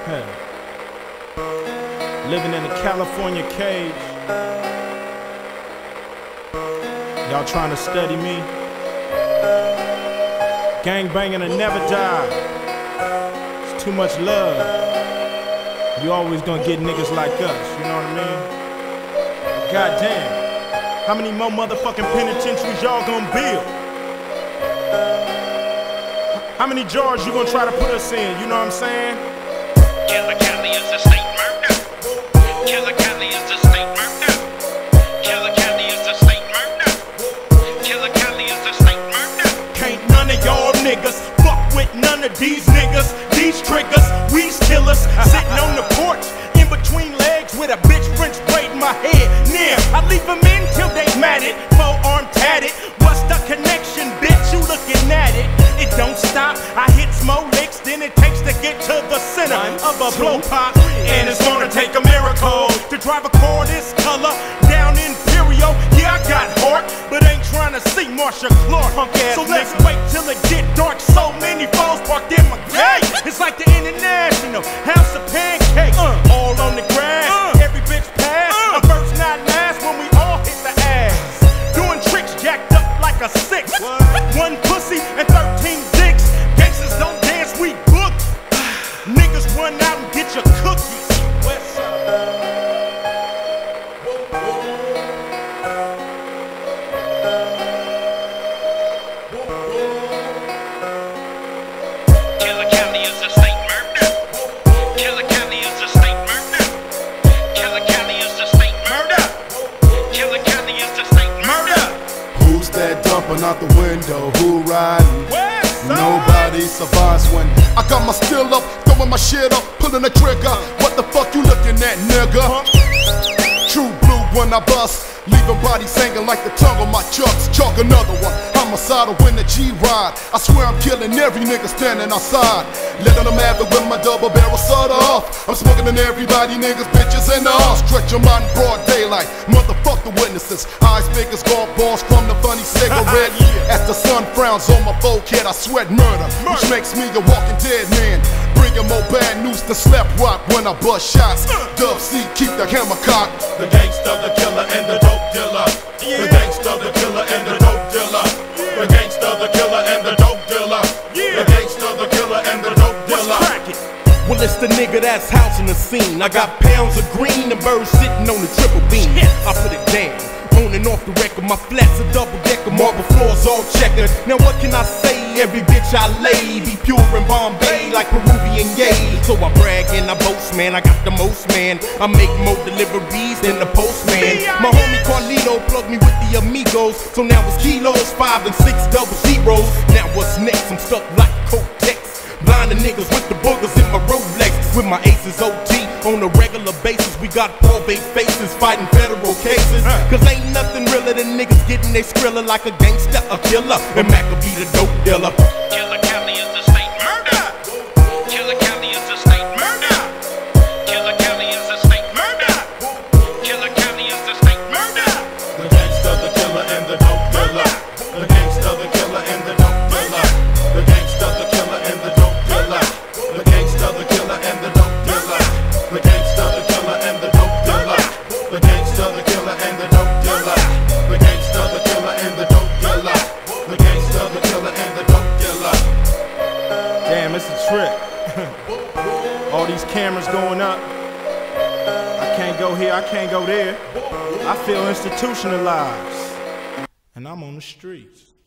Hey. Living in a California cage. Y'all trying to study me? Gang banging will never die. It's too much love. You always gonna get niggas like us, you know what I mean? Goddamn. How many more motherfucking penitentiaries y'all gonna build? How many jars you gonna try to put us in, you know what I'm saying? Killa is a state murder. Killa is a state murder. Killa is a state murder. Killa is a state murder. Can't none of y'all niggas fuck with none of these niggas. These triggers, we's killers. Sitting on the porch, in between legs with a bitch French braiding my head. Near, I leave them in till they matted. Forearm tatted. What's the connection, bitch? You looking at it? It don't stop. I hit more licks than it takes to get to the center of a blow pop. And it's gonna take a miracle to drive a car this color down Imperial. Yeah, I got heart, but ain't trying to see Marcia Clark. So let's wait till it get dark. So many foes parked in my gate. It's like the International House of Pancakes. All on the grass, every bitch pass. I'm first, not last when we all hit the ass. Doing tricks jacked up like a 6. One pussy and 13 dicks. Gangsters don't dance, we book. Niggas run out and get your cookies. Westside. Killa is a state murder. Killa is a state murder. Killa is a state murder. Killa is a state murder. Who's that dumping out the window? Who riding? Nobody survives when I got my steel up, throwing my shit up, pulling the trigger. What the fuck you looking at, nigga? True blue when I bust, leaving bodies hanging like the tongue on my chucks. Chalk another one, homicidal when the G-ride. I swear I'm killing every nigga standing outside. Letting them have it with my double barrel soda off. I'm smoking in everybody, niggas, bitches, and all. Stretch them out in broad daylight, motherfuck the witnesses. Eyes big as golf balls from the funny cigarette. As the sun frowns on my forehead, I sweat murder, which makes me a walking dead man. Bringing more bad news than slap rock when I bust shots. Dub C, keep the hammer cocked. The gangsta, the killer, and the dope dealer. The gangsta, the killer, and the dope dealer. The gangsta, the killer, and the dope dealer. The gangsta, the killer, and the dope dealer. Well, it's the nigga that's housing the scene. I got pounds of green and birds sitting on the triple beam. I put it down, on and off the record. My flats are double decker, marble floors all checkered. Now what can I say? Every bitch I lay be pure in Bombay like Peruvian yay. So I brag and I boast, man, I got the most, man. I make more deliveries than the postman. My homie Carlito plugged me with the amigos. So now it's kilos, 5 and 6 double zeros. Now what's next? I'm stuck like Kotex, blinding niggas with the boogers in my Rolex. With my aces OT on a regular basis. We got probate faces fighting federal cases. Cause ain't nothing realer than niggas getting they skrilla like a gangsta, a killer, and Mac will be the dope dealer. Killa is a state murder. Killa is a state murder. Killa is a state murder. Killa is a state murder. The gangsta, the killer, and the dope dealer. The gangsta, the killer, and the dope dealer. The gangsta, the killer, and the dope dealer. The gangsta, the killer, and the dope dealer. The gangsta, the killer, and the dope dealer. The gangsta, the killer, and the dope dealer. The gangsta, the killer, and the dope dealer. The gangsta, the killer, and the dope dealer. Damn, it's a trip. All these cameras going up. I can't go here, I can't go there. I feel institutionalized. And I'm on the streets.